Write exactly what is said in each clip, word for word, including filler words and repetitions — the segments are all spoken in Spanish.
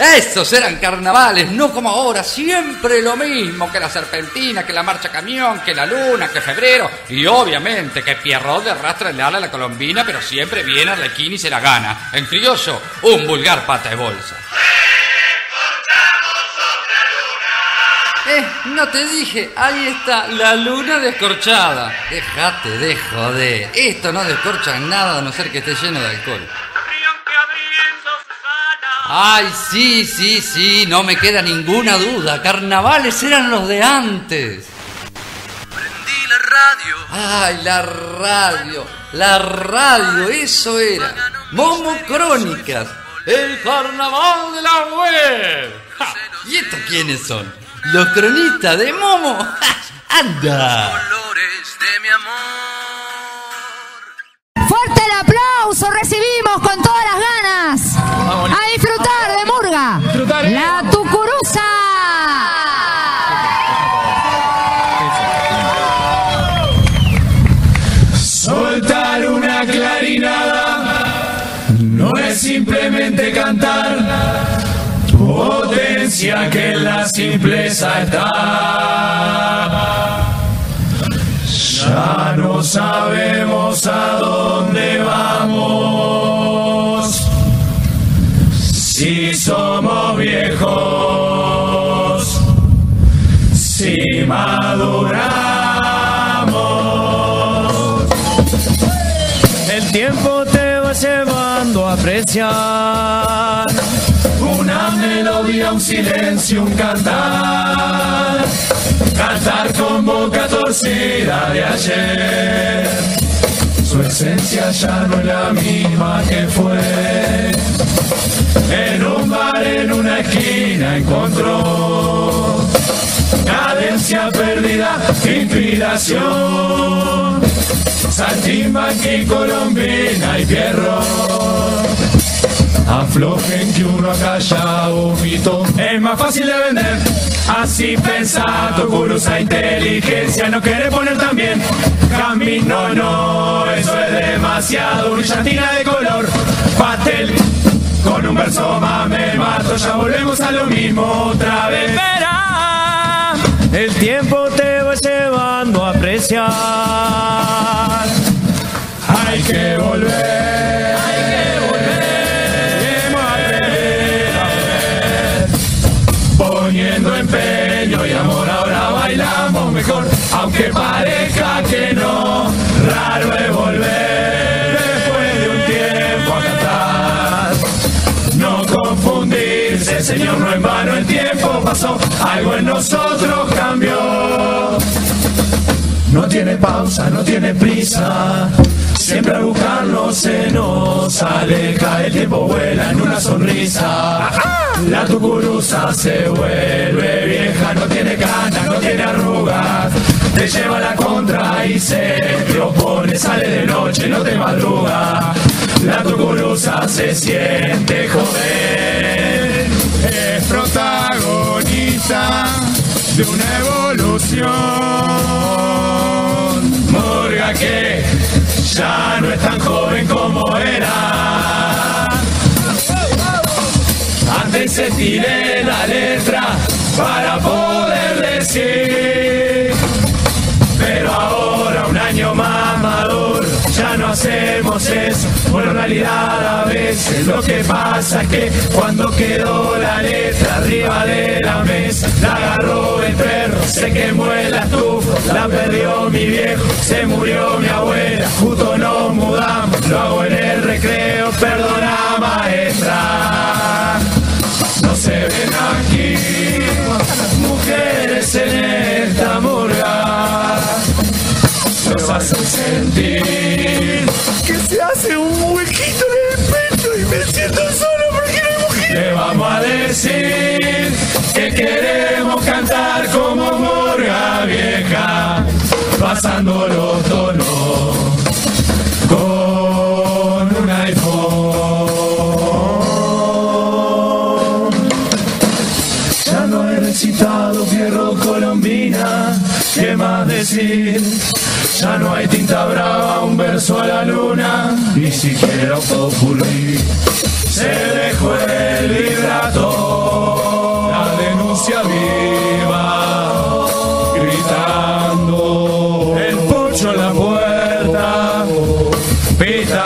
Esos eran carnavales, no como ahora, siempre lo mismo, que la serpentina, que la marcha camión, que la luna, que febrero, y obviamente que Pierrot de rastra el ala a la colombina, pero siempre viene Arlequín y se la gana. En criollo, un vulgar pata de bolsa. Eh, no te dije, ahí está, la luna descorchada. Déjate de joder, esto no descorcha nada a no ser que esté lleno de alcohol. Ay, sí, sí, sí, no me queda ninguna duda. Carnavales eran los de antes. Prendí la radio. Ay, la radio, la radio, eso era. Momo Crónicas, el carnaval de la web. Ja, ¿y estos quiénes son? Los cronistas de Momo. ¡Ja! ¡Anda! Colores de mi amor. Fuerte el aplauso, recibimos con todas las ganas a disfrutar de Murga, la Tucuruza. Soltar una clarinada no es simplemente cantar, potencia que en la simpleza está. Ya no sabemos a dónde vamos, si somos viejos, si maduramos. El tiempo te va llevando a apreciar una melodía, un silencio, un cantar. Cantar con boca torcida de ayer. Su esencia ya no es la misma que fue. En un bar, en una esquina encontró cadencia perdida, inspiración. Saltimbanqui, colombina y Pierrot. Aflojen que uno acá ya vomito. Es más fácil de vender. Así pensa tu curusa inteligencia. No quiere poner también camino, no, eso es demasiado. Brillantina de color, pastel. Con un verso más me mato. Ya volvemos a lo mismo otra vez. Verá, el tiempo te va llevando a apreciar. Hay que volver. Poniendo empeño y amor, ahora bailamos mejor. Aunque parezca que no, raro es volver después de un tiempo a cantar. No confundirse, Señor, no en vano el tiempo pasó. Algo en nosotros cambió. No tiene pausa, no tiene prisa. Siempre al buscarlo se nos aleja. El tiempo vuela en una sonrisa. La tucuruza se vuelve vieja. No tiene canas, no tiene arrugas. Te lleva la contra y se te opone. Sale de noche, no te madruga. La tucuruza se siente joven. Es protagonista de una evolución. Murga que ya no es tan joven como era. Antes se tiré la letra para poder decir, pero ahora un año más maduro ya no hacemos eso. Bueno, en realidad a veces lo que pasa es que cuando quedó la letra arriba de la mesa, la agarró el perro, se quemó en la estufa, la perdió mi viejo, se murió mi abuela, justo nos mudamos, lo hago en el recreo, perdona maestra. No se ven aquí mujeres en esta murga, nos hacen sentir que se hace un huequito en el pecho y me siento solo porque no hay mujer. Le vamos a decir que queremos cantar como Murga vieja, pasando los tonos con un iPhone. Ya no he recitado Pierrot colombina, ¿qué más decir? Ya no hay tinta brava, un verso a la luna, ni siquiera un popurrí. Se dejó el vibrato.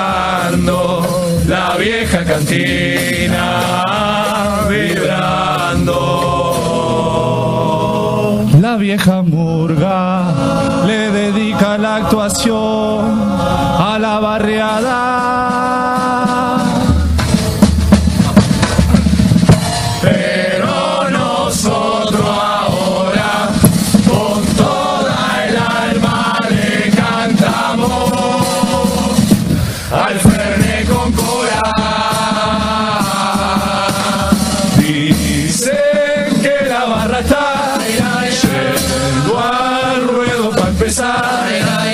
vibrando, la vieja cantina vibrando. La vieja murga le dedica la actuación a la barriada. Pero nosotros ahora con toda el alma le cantamos al Fernet con cola. Dicen que la barra está yendo al ruedo para empezar,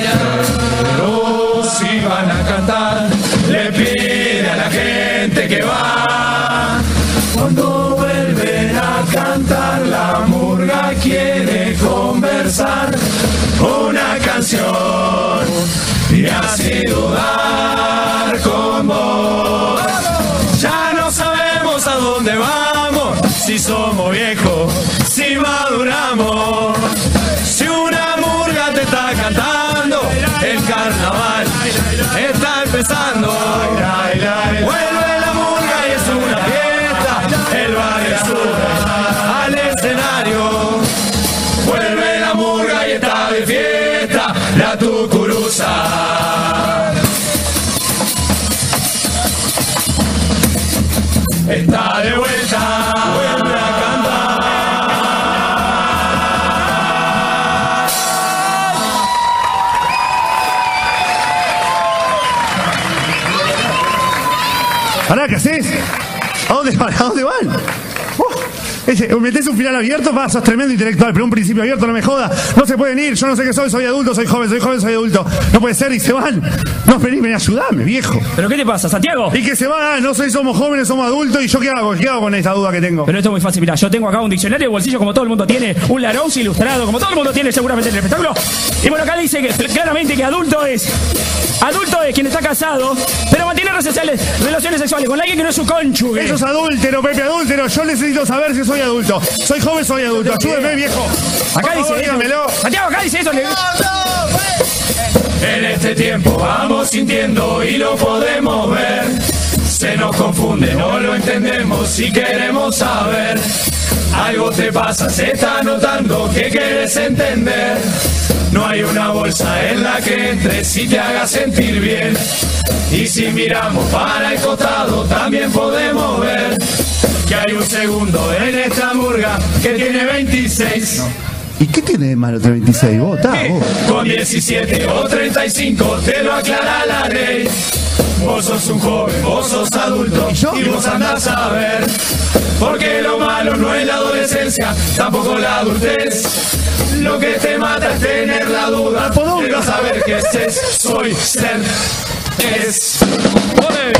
pero si van a cantar le pide a la gente que va. Cuando vuelven a cantar la murga quiere conversar una canción y así dudar con vos. Ya no sabemos a dónde vamos, si somos viejos, si maduramos. Si una murga te está cantando, el carnaval está empezando. Vuelve la murga y es una fiesta, el barrio sube al escenario. Vuelve la murga y está de fiesta la tucuruza. Está de vuelta, vuelve a cantar. ¿Ahora qué haces? ¿A dónde van? ¿A dónde van? Uh, ese, metés un final abierto, va, sos tremendo intelectual, pero un principio abierto, no me joda. No se pueden ir, yo no sé qué soy, soy adulto, soy joven, soy joven, soy adulto. No puede ser y se van. No, vení, vení, ayudame, viejo. ¿Pero qué te pasa, Santiago? Y que se van, no sé, somos jóvenes, somos adultos, y yo qué hago, qué hago con esta duda que tengo. Pero esto es muy fácil, mirá, yo tengo acá un diccionario de bolsillo como todo el mundo tiene, un Larousse ilustrado, como todo el mundo tiene seguramente en el espectáculo. Y bueno, acá dice que claramente que adulto es... Adulto es quien está casado, pero mantiene relaciones, relaciones sexuales con alguien que no es su cónyuge. Eso es adúltero, Pepe, adúltero. Yo necesito saber si soy adulto. Soy joven, soy adulto. Ayúdeme, viejo. Acá dice, dígamelo. Santiago, acá dice eso. En este tiempo vamos sintiendo y lo podemos ver. Se nos confunde, no lo entendemos y queremos saber. Algo te pasa, se está notando que quieres entender. No hay una bolsa en la que entres y te haga sentir bien. Y si miramos para el costado también podemos ver que hay un segundo en esta murga que tiene veintiséis. ¿Y qué tiene de malo entre veintiséis? Vos, está, vos. Con diecisiete o treinta y cinco te lo aclara la ley. Vos sos un joven, vos sos adulto ¿Y yo? y vos andás a ver. Porque lo malo no es la adolescencia, tampoco la adultez. Lo que te mata es tener la duda de no saber qué es, es, soy, ser, es. ¡Ole!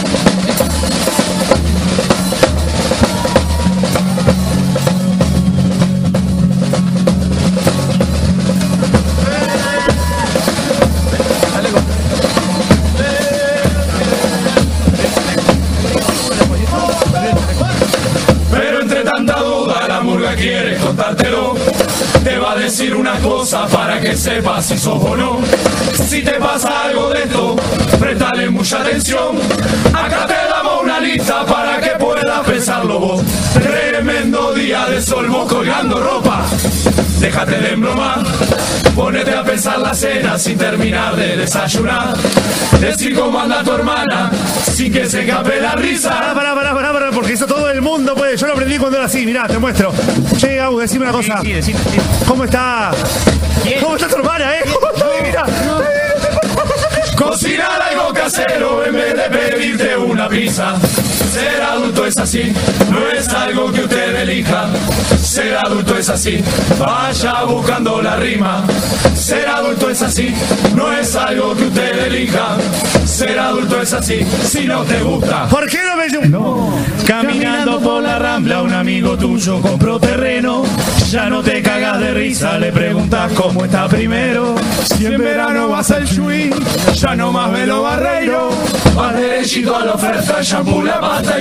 Pero entre tanta duda la murga quiere contártelo. Te va a decir una cosa para que sepas si sos o no. Si te pasa algo de esto, préstale mucha atención. Acá te damos una lista para que puedas pensarlo vos. Tremendo día de sol, vos colgando ropa. Déjate de embromar, ponete a pensar la cena sin terminar de desayunar. Decir cómo anda tu hermana, sin que se escape la risa. Pará, pará, pará, pará, pará, porque eso todo el mundo puede. Yo lo aprendí cuando era así, mirá, te muestro. Che, Gau, decime una cosa. Sí, sí, decime, sí. ¿Cómo está? Bien. ¿Cómo está tu hermana, eh? ¿Cómo está? Mira. Cocinar algo casero en vez de pedirte una pizza. Ser adulto es así, no es algo que usted elija. Ser adulto es así, vaya buscando la rima. Ser adulto es así, no es algo que usted elija. Ser adulto es así, si no te gusta. ¿Por qué no me... No. Caminando por la Rambla un amigo tuyo compró terreno. Ya no te cagas de risa, le preguntas cómo está primero. Si en verano vas al Chuy, ya no más velo barreiro. Vas derechito a la oferta, shampoo, la pasta y champion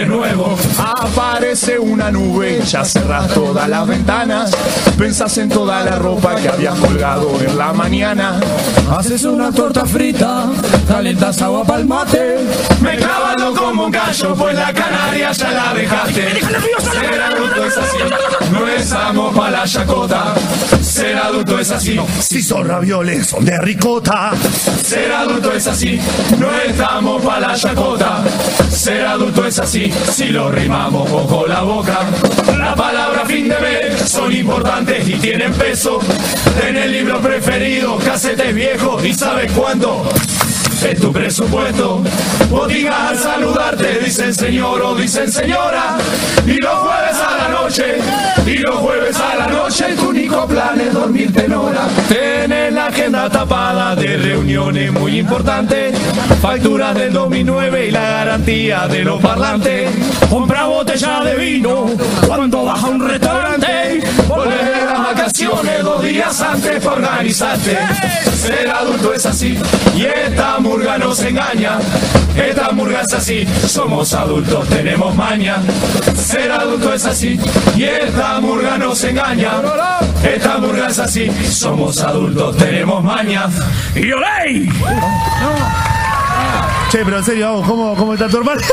pone nuevo. Aparece una nube, ya cerrás todas las ventanas. Pensás en toda la ropa que habías colgado en la mañana. Haces una torta frita, calentas agua pa'l mate. Me clavalo como un gallo, pues la canaria ya la dejaste. Ser adulto es así, no estamos pa' la chacota. Ser adulto es así, si son ravioles son de ricota. Ser adulto es así, no estamos pa' la chacota. Ser adulto es así, si lo rimamos poco la boca. La palabra fin de mes son importantes y tienen peso. Tenés libro preferido, casetes viejos y sabes cuánto es tu presupuesto. Botigas al saludarte dicen señor o dicen señora. Y los jueves a la noche, y los jueves a la noche tu único plan es dormirte en hora. Tenés la agenda tapada de reuniones muy importantes, facturas del dos mil nueve y la garantía de los parlantes. Compra botella de vino cuando vas a un restaurante. Volver de las vacaciones dos días antes para organizarte. Ser adulto es así y esta murga nos engaña. Esta murga es así, somos adultos, tenemos maña. Ser adulto es así y esta murga nos engaña. Esta murga es así, somos adultos, tenemos maña. ¡Y olé! Che, pero en serio, vamos, ¿cómo, cómo está tu hermano?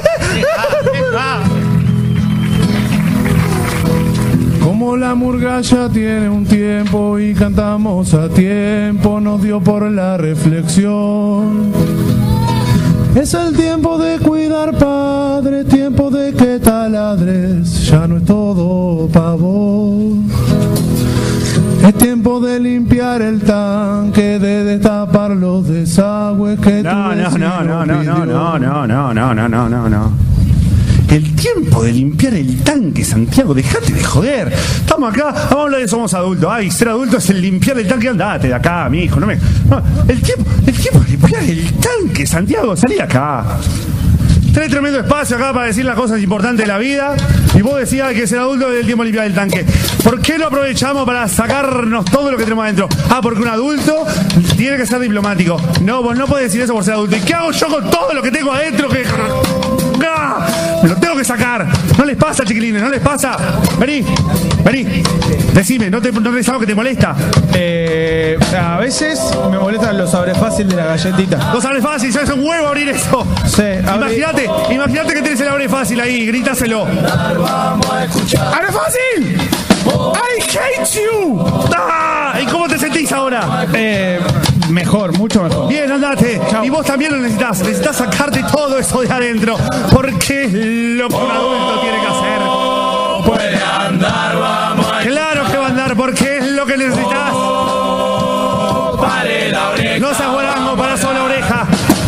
Como la murga ya tiene un tiempo y cantamos a tiempo, nos dio por la reflexión. Es el tiempo de cuidar, padre, tiempo de que taladres, ya no es todo pa' vos. Es tiempo de limpiar el tanque, de destapar los desagües que No, tu no, vecino no, no, no, pidió. no, no, no, no, no, no, no, no. El tiempo de limpiar el tanque, Santiago, dejate de joder. Estamos acá, vamos a hablar de somos adultos. Ay, ser adulto es el limpiar el tanque, andate de acá, mi hijo, no me. No, el tiempo, el tiempo de limpiar el tanque, Santiago, salí de acá. Tenés tremendo espacio acá para decir las cosas importantes de la vida. Y vos decías que ser adulto es el tiempo de limpiar el tanque. ¿Por qué no aprovechamos para sacarnos todo lo que tenemos adentro? Ah, porque un adulto tiene que ser diplomático. No, vos no podés decir eso por ser adulto. ¿Y qué hago yo con todo lo que tengo adentro? Que... ¡Ah! Me lo tengo que sacar. ¿No les pasa, chiquilines? ¿No les pasa? Vení, vení. Decime, ¿no, te, no es algo que te molesta? Eh, a veces me molestan los abres fácil de la galletita. Los abre fácil, ya es un huevo abrir eso. Sí, Imagínate, imagínate que tenés el abre fácil ahí, grításelo. ¡Abre fácil! I hate you. Ah, ¿y cómo te sentís ahora? Eh, mejor, mucho mejor. Bien, andate. Y vos también lo necesitas. Necesitas sacarte todo eso de adentro. Porque es lo que un adulto tiene que hacer. Puede andar, vamos a... Claro que va a andar, porque es lo que necesitas. Oh, pare la oreja. No seas guarango, para sola oreja.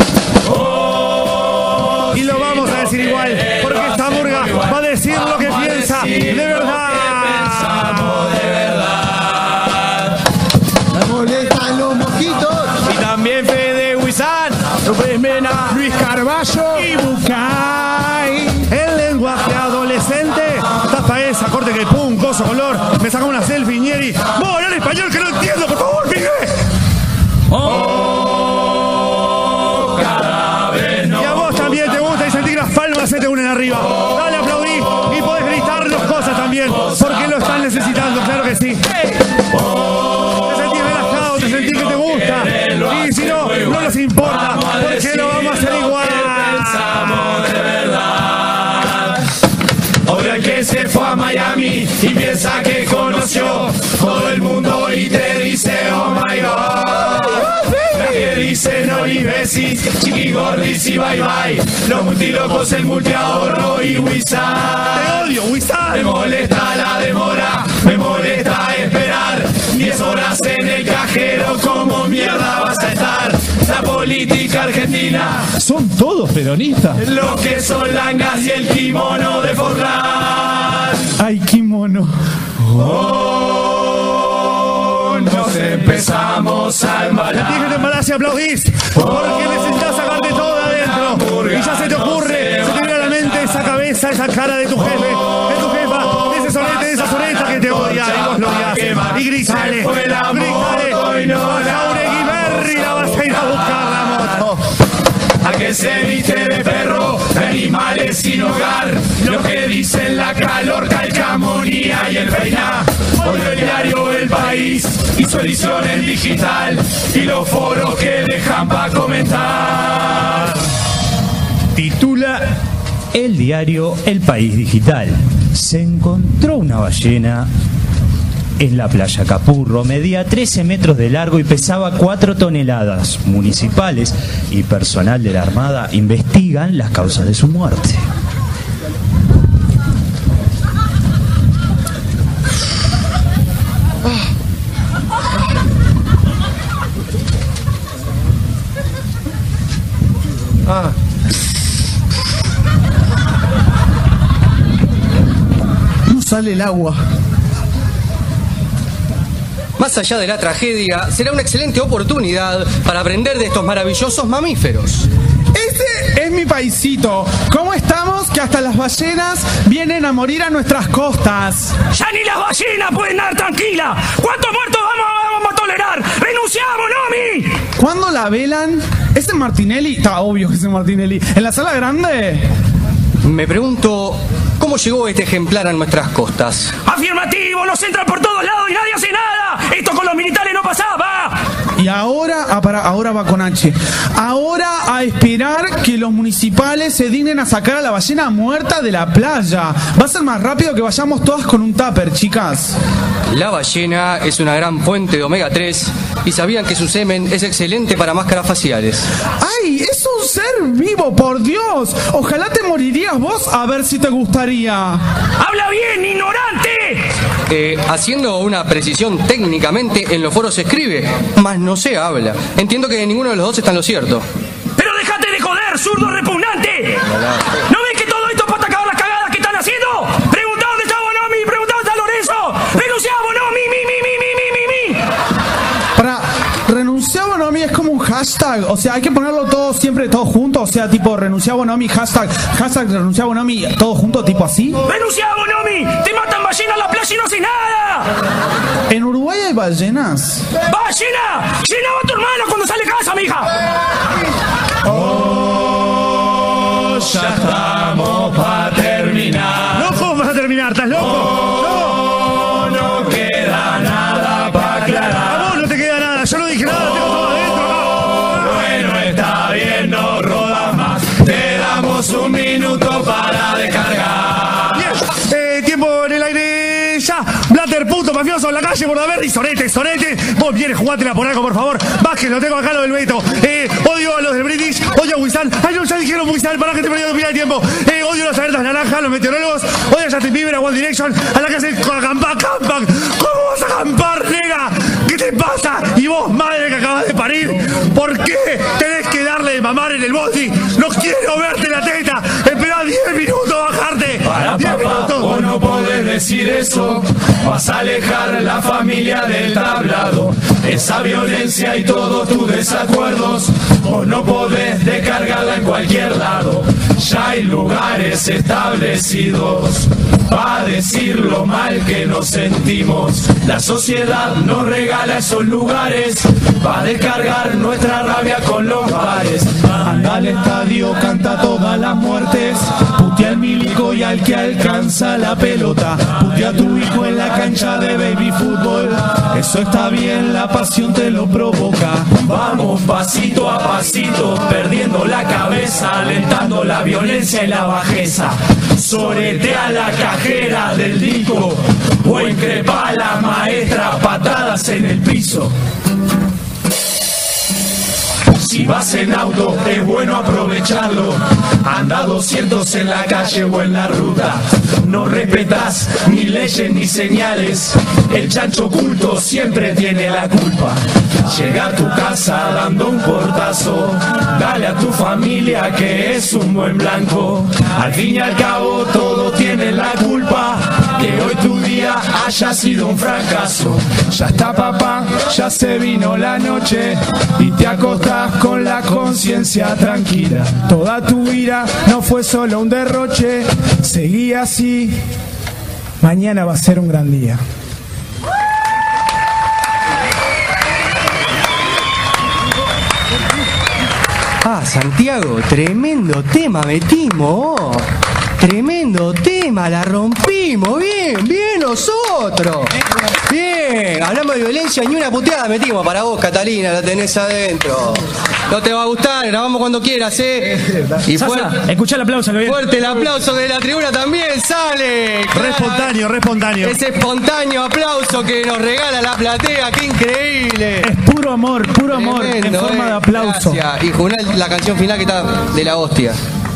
Oh, Y lo vamos a decir igual, porque esta murga va a decir lo que piensa de verdad. Me molestan los mojitos. Y también Fede Huizán, López Mena, Luis Carballo y Bucay. El lenguaje adolescente. Tapa esa, corte que pum, coso, color. Me saca una selfie, Ñeri. ¡Vos, hablar español que no entiendo, por favor, pibe! Oh, cada vez no. Y a vos también te gusta y sentir las palmas se te unen arriba. Dale, aplaudí y podés gritarnos cosas también, porque lo están necesitando, claro que sí. Te sentís relajado, te sentís que te gusta. Y si no, no nos importa, porque lo vamos a hacer igual. Ahora que se fue a Miami y piensa que conoció todo el mundo y te dice oh my god. Nadie dice no ni besis, chiqui gordis y bye bye. Los multilocos, el multiahorro y Wizard. Te odio, Wizard. Me molesta la demora, me molesta esperar. Diez horas en el cajero, como mierda vas a estar. La política argentina, Son todos peronistas. los que son langas y el kimono de forrar. Ay, kimono. Oh, nos empezamos a Dije embalar. que te embalas y aplaudís, porque necesitas sacarte todo de adentro. Y ya se te ocurre, se te viene a la mente esa cabeza, esa cara de tu jefe, de tu jefa, de ese solete, de esa soleta que te odia y vos lo odias. Y gritale, gritale, Jauregui Berry la vas a ir a buscar la moto. A que se viste de perro, animales sin hogar, lo que dicen la calor, calcamonía y el peiná. Hoy el diario El País y su edición en digital y los foros que dejan para comentar. Titula el diario El País Digital. Se encontró una ballena en la playa Capurro, medía trece metros de largo y pesaba cuatro toneladas. Municipales y personal de la Armada investigan las causas de su muerte. Ah. No sale el agua. Más allá de la tragedia, será una excelente oportunidad para aprender de estos maravillosos mamíferos. Este es mi paisito. ¿Cómo estamos? Que hasta las ballenas vienen a morir a nuestras costas. ¡Ya ni las ballenas pueden dar tranquila! ¿Cuántos muertos vamos, vamos a tolerar? ¡Renunciamos, Nomi! ¿Cuándo la velan? ¿Ese Martinelli? Está obvio que es Martinelli. ¿En la sala grande? Me pregunto, ¿cómo llegó este ejemplar a nuestras costas? ¡Afirmativo! ¡Nos entran por todos lados y nadie hace nada! ¡Esto con los militares no pasaba! Y ahora, ah, para, ahora va con H. Ahora a esperar que los municipales se dignen a sacar a la ballena muerta de la playa. Va a ser más rápido que vayamos todas con un tupper, chicas. La ballena es una gran fuente de omega tres y sabían que su semen es excelente para máscaras faciales. ¡Ay! ¡Es un ser vivo, por Dios! Ojalá te morirías vos a ver si te gustaría. ¡Habla bien, ignorante! Eh, haciendo una precisión técnicamente, en los foros se escribe, mas no se habla. Entiendo que ninguno de los dos está en lo cierto. ¡Pero déjate de joder, zurdo repugnante! ¿No ves que todo esto es para acabar las cagadas que están haciendo? Preguntá dónde está Bonomi, preguntá dónde está Lorenzo. ¡Renunciá a Bonomi, mi, mi, mi, mi, mi, mi, mi! Para renunciar a Bonomi es como un hashtag. O sea, hay que ponerlo todo siempre, todo junto. O sea, tipo, renunciar a Bonomi, hashtag, hashtag, renunciar a Bonomi, todo junto, tipo así. ¡Renunciá a Bonomi! ¡Te matan ballenas en la playa y no haces nada! ¿En Uruguay hay ballenas? ¡Ballena! ¡Llenaba a tu hermano cuando sale de casa, mija! Oh, ya estamos para terminar. No, ¿cómo vas a terminar? ¿Estás loco? Oh, no. no queda nada para aclarar. A vos no te queda nada, yo no dije nada, tengo todo adentro. Oh, bueno, está bien, no rodas más. Te damos un minuto para descargar. Bien, eh, tiempo en el aire ya. Blatter, puto, mafioso, en la calle, Bordaberry, Sorete, Sorete. Vos vienes, jugátela por algo, por favor. Vázquez, lo tengo acá, lo del Beto. Eh, odio a los del British, odio a Wisan. Ay, no, ya dijeron Wisan, para que te perdido pila de tiempo. Eh, odio a las alertas naranjas, los meteorólogos. Odio a Justin Bieber, a One Direction, a la que hace acampa, acampa. ¿Cómo vas a acampar, nega? ¿Qué te pasa? Y vos, madre que acabas de parir, ¿por qué tenés que darle de mamar en el bondi? No quiero verte la teta. Esperá diez minutos a bajarte. Para papá, vos no podés decir eso. Vas a alejar la familia del tablado. Esa violencia y todos tus desacuerdos, vos no podés descargarla en cualquier lado. Ya hay lugares establecidos para decir lo mal que nos sentimos. La sociedad nos regala esos lugares para descargar nuestra rabia con los bares. Anda al estadio, canta todas las muertes, putea al milico y al que alcanza la pelota, putea a tu hijo en la cancha de baby fútbol. Eso está bien, la pasión te lo provoca. Vamos pasito a pasito, perdiendo la cabeza, alentando la violencia y la bajeza. Soretea la cajera del disco o increpa a la maestra, patadas en el piso. Si vas en auto es bueno aprovecharlo. Anda doscientos en la calle o en la ruta. No respetas ni leyes ni señales. El chancho oculto siempre tiene la culpa. Llega a tu casa dando un portazo. Dale a tu familia que es un buen blanco. Al fin y al cabo todos tienen la culpa que hoy tu día haya sido un fracaso. Ya está, papá, ya se vino la noche y te acostás con la conciencia tranquila. Toda tu ira no fue solo un derroche. Seguí así, mañana va a ser un gran día. Ah, Santiago, tremendo tema metimos. Tremendo tema, la rompimos. Bien, bien nosotros. Bien, hablamos de violencia, ni una puteada metimos para vos, Catalina, la tenés adentro. No te va a gustar, grabamos cuando quieras, ¿eh? Y fuerte, escuchá el aplauso que viene. Fuerte el aplauso de la tribuna también sale. Re espontáneo, re espontáneo. Ese espontáneo aplauso que nos regala la platea, qué increíble. Es puro amor, puro amor, tremendo, en forma eh. de aplauso. Gracias. Y Junal, la canción final que está de la hostia.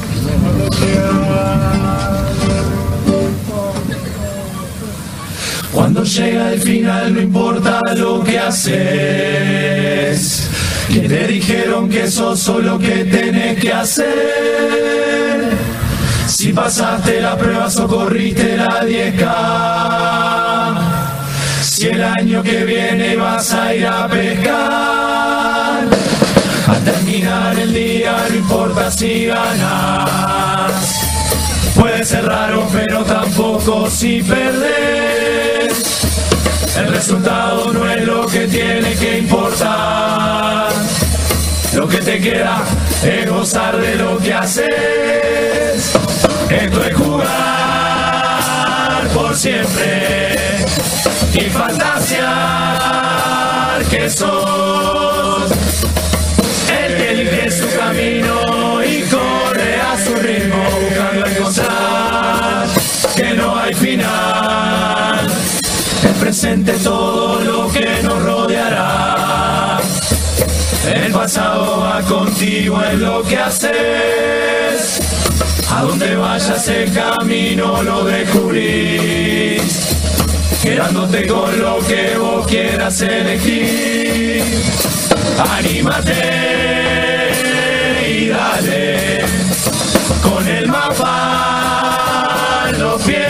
Cuando llega el final no importa lo que haces, que te dijeron que eso es lo que tenés que hacer. Si pasaste la prueba socorriste la diez K, si el año que viene vas a ir a pescar, a terminar el día no importa si ganas. Puede ser raro pero tampoco si perdés. El resultado no es lo que tiene que importar. Lo que te queda es gozar de lo que haces. Esto es jugar por siempre y fantasear que sos el que elige su camino y corre a su ritmo buscando encontrar que no hay final. El presente es todo lo que nos rodeará. El pasado va contigo, es lo que haces. A donde vayas el camino lo descubrís, quedándote con lo que vos quieras elegir. Anímate y dale, con el mapa en los pies,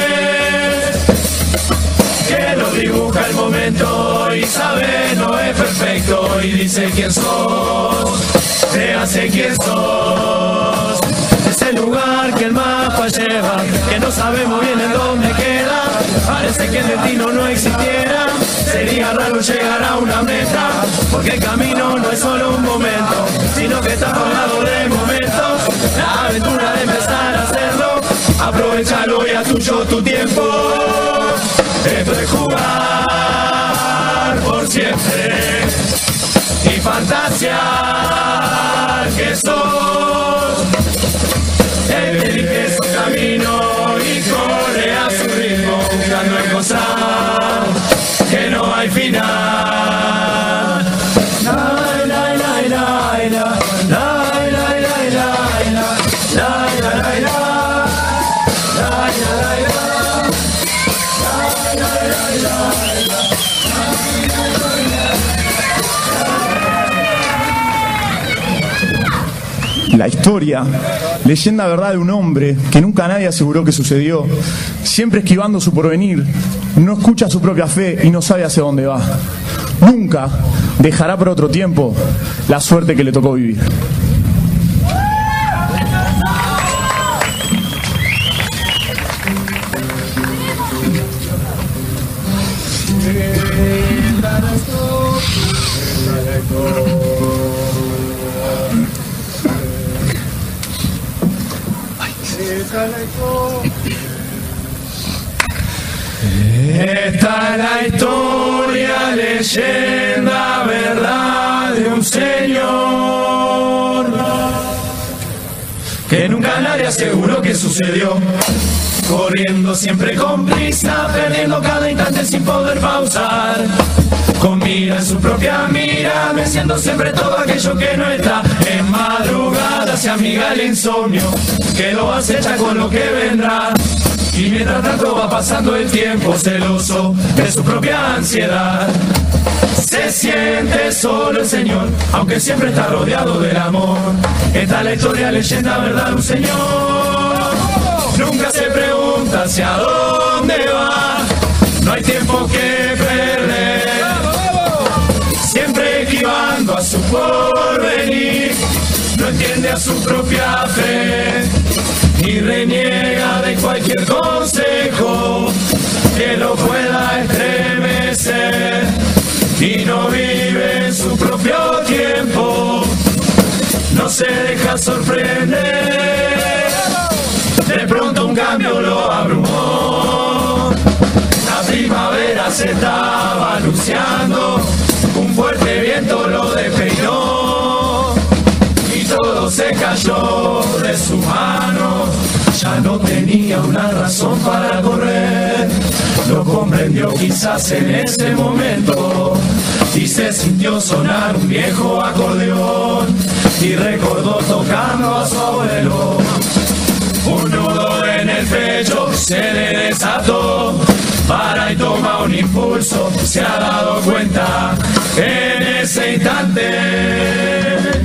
que lo dibuja el momento y sabe no es perfecto y dice quién sos, te hace quién sos. Ese lugar que el mapa lleva, que no sabemos bien en dónde queda, parece que el destino no existiera. Sería raro llegar a una meta, porque el camino no es solo un momento, sino que está formado de momentos. La aventura de empezar a hacerlo, aprovechalo y a tuyo tu tiempo. Esto es jugar por siempre y fantasear que sos el que elige su camino y corre a su ritmo buscando encontrar que no hay final. La, la, la, la, la, la, la, la, la, la, la, la. La historia, leyenda verdad de un hombre que nunca nadie aseguró que sucedió, siempre esquivando su porvenir, no escucha su propia fe y no sabe hacia dónde va. Nunca dejará por otro tiempo la suerte que le tocó vivir. Esta es la historia, leyenda, verdad de un señor que nunca nadie aseguró que sucedió. Corriendo siempre con prisa, perdiendo cada instante sin poder pausar. Con mira en su propia mira, venciendo siempre todo aquello que no está. En madrugada se amiga el insomnio, que lo acecha con lo que vendrá. Y mientras tanto va pasando el tiempo, celoso de su propia ansiedad. Se siente solo el Señor, aunque siempre está rodeado del amor. Esta es la historia, leyenda, verdad de un señor. Nunca se pregunta hacia dónde va, no hay tiempo que perder. Siempre esquivando a su porvenir, no entiende a su propia fe y reniega de cualquier consejo que lo pueda estremecer, y no vive en su propio tiempo, no se deja sorprender. De pronto un cambio lo abrumó. La primavera se estaba anunciando, un fuerte viento lo despeinó y todo se cayó de su mano. Ya no tenía una razón para correr, lo comprendió quizás en ese momento y se sintió sonar un viejo acordeón y recordó tocando a su abuelo. Un nudo en el pecho se le desató, para y toma un impulso, se ha dado cuenta en ese instante.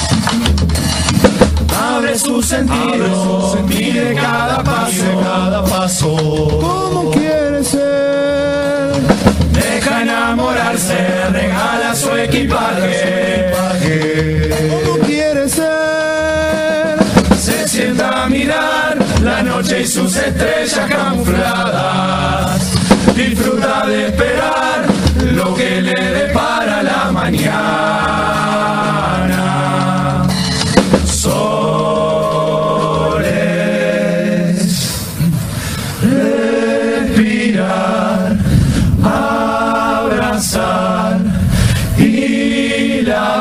Abre sus sentidos, mide cada paso, cada paso. ¿Cómo quiere ser? Deja enamorarse, regala su equipaje. ¿Cómo quiere ser? Se sienta a mirar la noche y sus estrellas camufladas. Disfruta de esperar lo que le depara la mañana. Soles, respirar, abrazar y la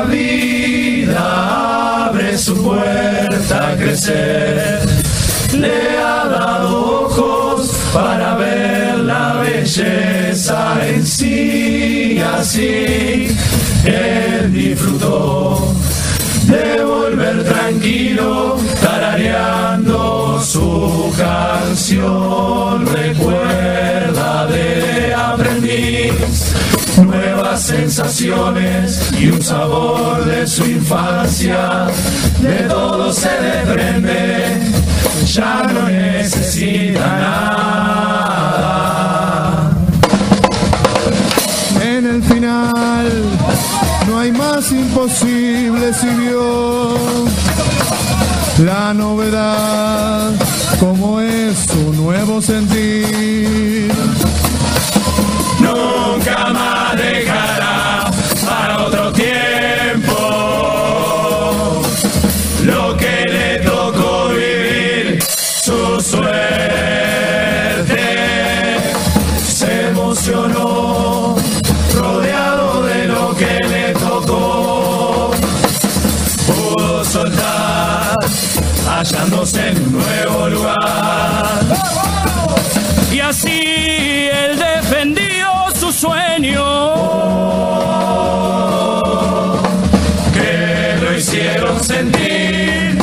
vida abre su puerta a crecer. Le ha dado ojos para ver la belleza en sí, así él disfrutó de volver tranquilo, tarareando su canción. Recuerda de aprendiz nuevas sensaciones y un sabor de su infancia. De todo se desprende, ya no necesita nada. En el final no hay más imposible si vio la novedad, como es su nuevo sentir. Nunca más dejará para otro tiempo lo que le tocó vivir, su suerte. Se emocionó rodeado de lo que le tocó, pudo soltar hallándose en un nuevo lugar. Y así él defendió su sueño, que lo hicieron sentir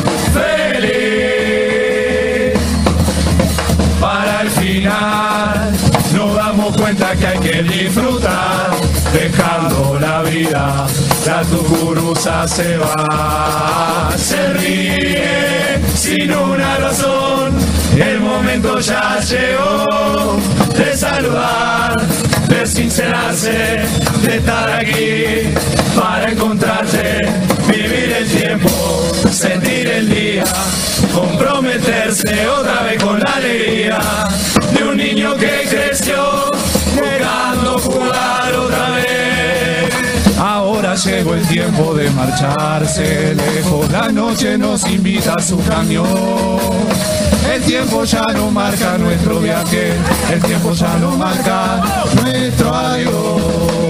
feliz. Para el final nos damos cuenta que hay que disfrutar, dejando la vida, la tucuruza se va. Se ríe sin una razón, el momento ya llegó de saludar, de sincerarse, de estar aquí para encontrarte, vivir el tiempo, sentir el día, comprometerse otra vez con la alegría de un niño que creció buscando jugar otra vez. Ahora llegó el tiempo de marcharse lejos, la noche nos invita a su camión. El tiempo ya no marca nuestro viaje, el tiempo ya no marca nuestro adiós.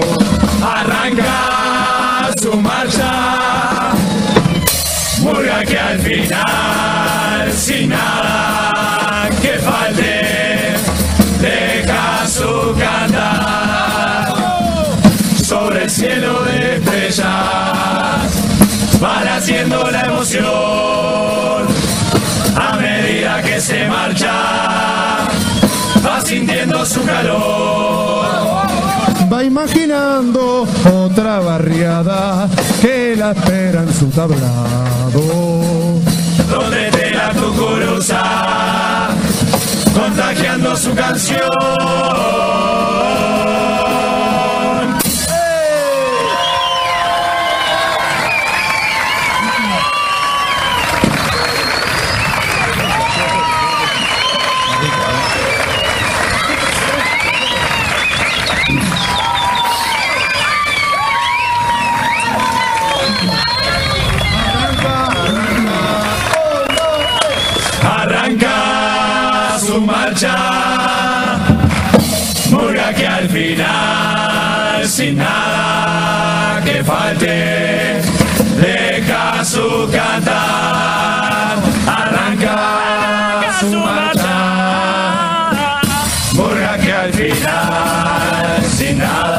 Arranca su marcha, murga que al final, sin nada que falte, deja su cantar sobre el cielo de estrellas, van haciendo la emoción. A medida que se marcha, va sintiendo su calor. Va imaginando otra barriada que la espera en su tablado. Donde te la cucuruza, contagiando su canción. su marcha. Murga que al final, sin nada que falte, deja su cantar, arranca su marcha. Murga que al final, sin nada